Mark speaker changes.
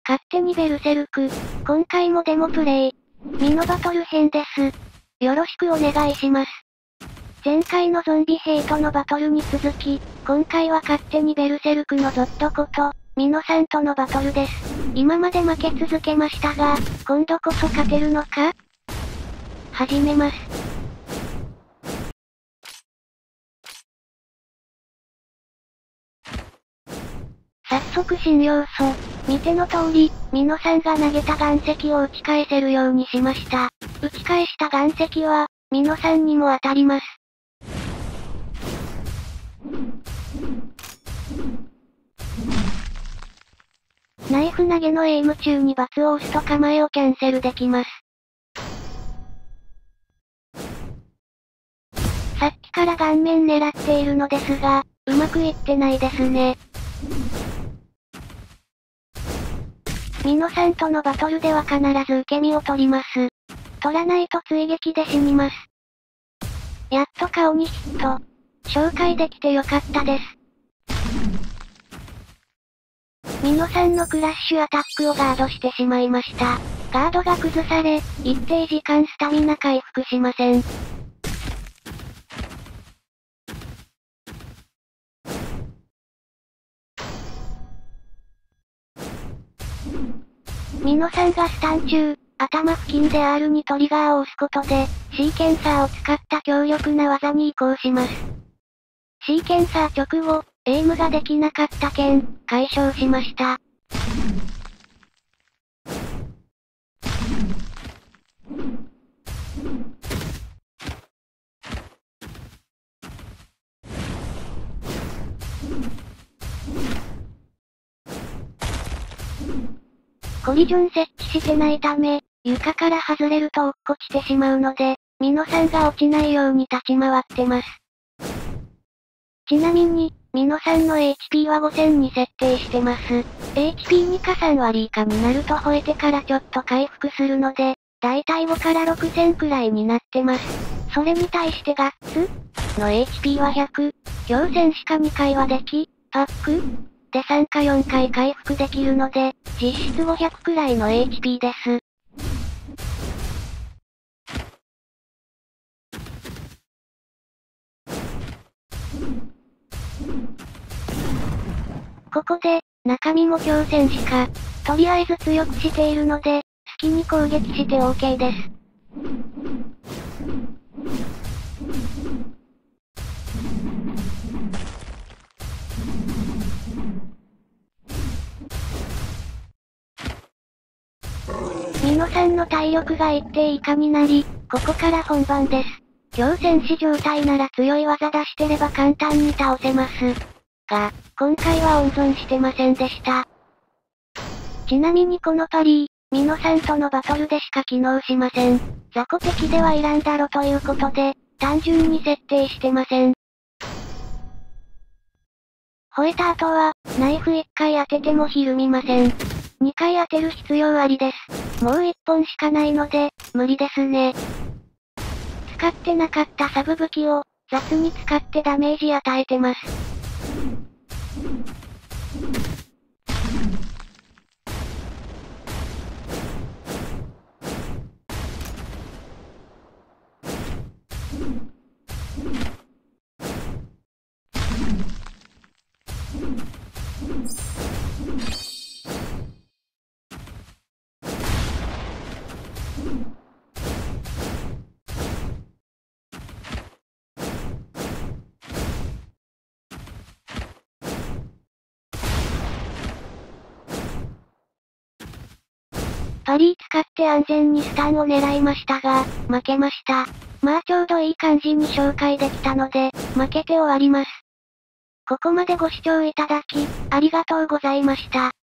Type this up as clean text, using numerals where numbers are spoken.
Speaker 1: 勝手にベルセルク。今回もデモプレイ。ミノバトル編です。よろしくお願いします。前回のゾンビ兵とのバトルに続き、今回は勝手にベルセルクのゾッドこと、ミノさんとのバトルです。今まで負け続けましたが、今度こそ勝てるのか？始めます。早速新要素。見ての通り、ミノさんが投げた岩石を打ち返せるようにしました。打ち返した岩石は、ミノさんにも当たります。ナイフ投げのエイム中に×を押すと構えをキャンセルできます。さっきから顔面狙っているのですが、うまくいってないですね。ミノさんとのバトルでは必ず受け身を取ります。取らないと追撃で死にます。やっと顔にヒット。紹介できてよかったです。ミノさんのクラッシュアタックをガードしてしまいました。ガードが崩され、一定時間スタミナ回復しません。ミノさんがスタン中、頭付近で R にトリガーを押すことで、シーケンサーを使った強力な技に移行します。シーケンサー直後、エイムができなかった件、解消しました。コリジョン設置してないため、床から外れると落っこちてしまうので、ミノさんが落ちないように立ち回ってます。ちなみに、ミノさんの HP は5000に設定してます。HP2 か3割以下になると吠えてからちょっと回復するので、だいたい5から6000くらいになってます。それに対してガッツの HP は100。強戦しか2回はでき、パックで3か4回回復できるので、実質500くらいの HP です。ここで、中身も強戦しか、とりあえず強くしているので、好きに攻撃して OK です。ミノさんの体力が一定以下になり、ここから本番です。強戦士状態なら強い技出してれば簡単に倒せます。が、今回は温存してませんでした。ちなみにこのパリー、ミノさんとのバトルでしか機能しません。雑魚敵ではいらんだろということで、単純に設定してません。吠えた後は、ナイフ1回当ててもひるみません。2回当てる必要ありです。もう1本しかないので、無理ですね。使ってなかったサブ武器を、雑に使ってダメージ与えてます。パリー使って安全にスタンを狙いましたが、負けました。まあちょうどいい感じに紹介できたので、負けて終わります。ここまでご視聴いただき、ありがとうございました。